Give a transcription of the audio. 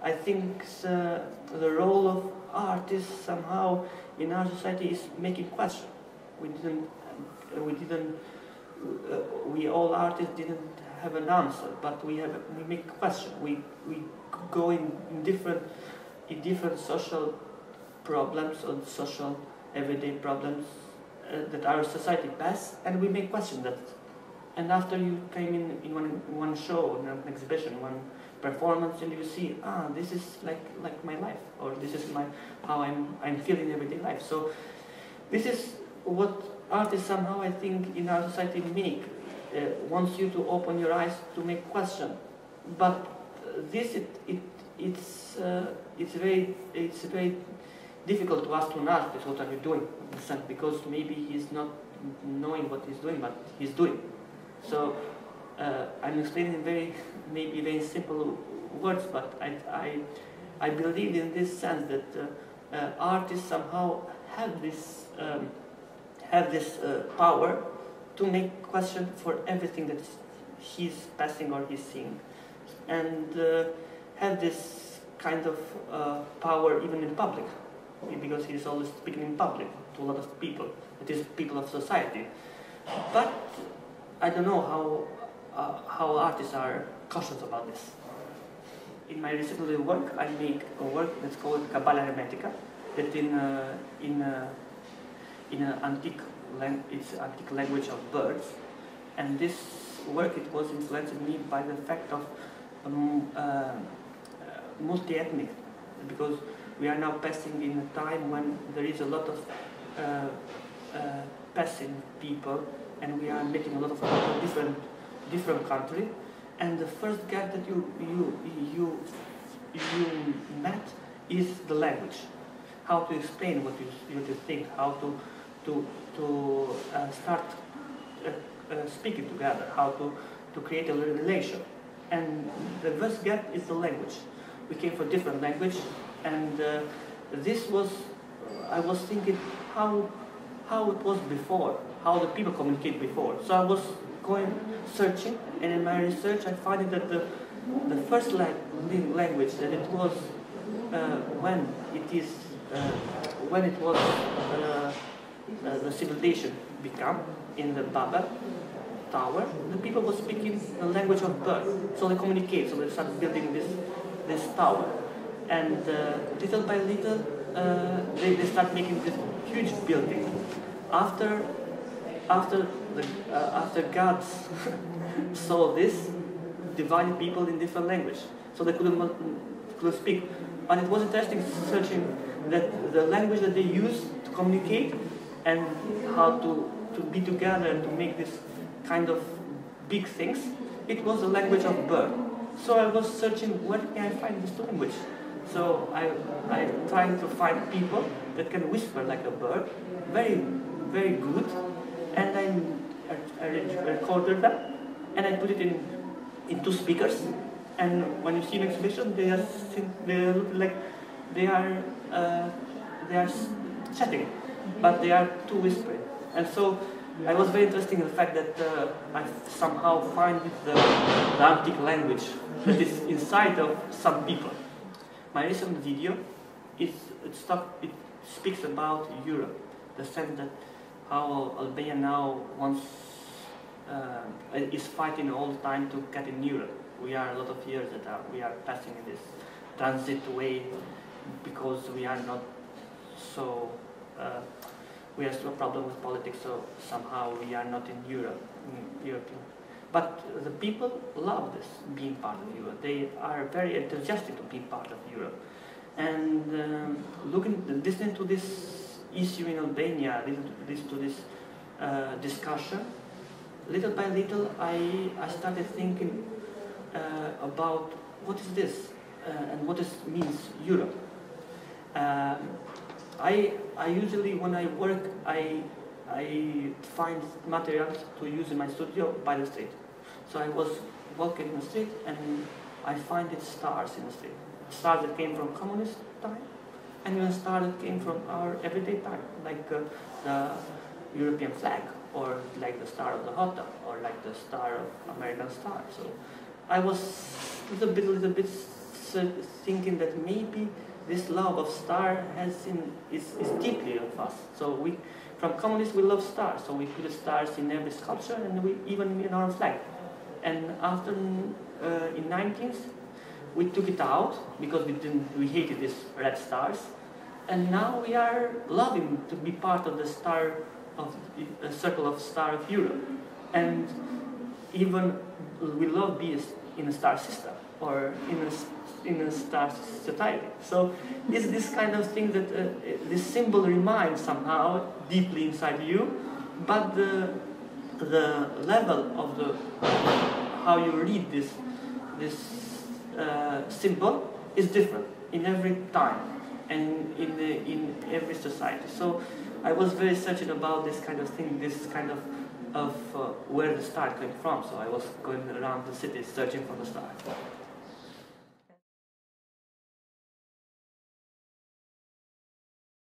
I think the role of artists somehow in our society is making question. We all artists didn't have an answer, but we make question. We go in different social problems or social everyday problems that our society pass, and we make question that. And after you came in one show, in an exhibition, one performance, and you see, this is like my life, or this is how I'm feeling everyday life. So this is what artists somehow, I think, in our society make, wants you to open your eyes to make question. But this it's very difficult to ask to an artist, what are you doing, because maybe he's not knowing what he's doing, but he's doing. So I'm explaining in maybe very simple words, but I believe in this sense that artists somehow have this power to make question for everything that he's passing or he's seeing, and have this kind of power even in public, because he's always speaking in public to a lot of people, that is people of society. But I don't know how artists are cautious about this. In my recent work, I make a work that's called Cabala Hermetica, that in an antique language of birds, and this work, it was influenced me by the fact of multi-ethnic, because we are now passing in a time when there is a lot of passing people, and we are meeting a lot of different countries, and the first gap that you met is the language. How to explain what you think, how to start speaking together, how to create a relation. And the first gap is the language. We came from different language, and this was, I was thinking how it was before, how the people communicate before. So I was going searching, and in my research I found that the first language that it was when it was the civilization become in the Babel Tower, the people were speaking the language of bird, so they communicate, so they start building this tower, and little by little they start making this huge building. After God saw this, divided people in different language, so they couldn't speak. And it was interesting searching that the language that they used to communicate and how to be together and to make this kind of big things, it was the language of bird. So I was searching, where can I find this language? So I tried to find people that can whisper like a bird, very, very good, and I recorded them, and I put it in two speakers. And when you see an exhibition, they look like they are chatting, but they are too whispering. And so I was very interested in the fact that I somehow find the antique language that is inside of some people. My recent video, it speaks about Europe, the sense that how Albania now is fighting all the time to get in Europe. We are a lot of years that we are passing in this transit way because we are not so. We have a problem with politics, so somehow we are not in Europe. But the people love this, being part of Europe. They are very enthusiastic to be part of Europe. And listening to this issue in Albania, listening to this discussion, little by little I started thinking about what is this and what means Europe. I usually, when I work, I find materials to use in my studio by the street. So I was walking in the street and I find stars in the street. Stars that came from communist time, and even stars that came from our everyday time, like the European flag, or like the star of the hotel, or like the star of American star. So I was a little bit thinking that maybe this love of star is deeply of us. So from communists, we love stars, so we put stars in every sculpture and even in our flag. And after, in 19th, we took it out because we hated these red stars. And now we are loving to be part of the circle of star of Europe. And even we love being in a star system or in a star society. So it's this kind of thing that this symbol reminds somehow deeply inside you, but the level of how you read this symbol is different in every time and in every society. So I was very searching about this kind of thing, this kind of where the star came from. So I was going around the city searching for the star.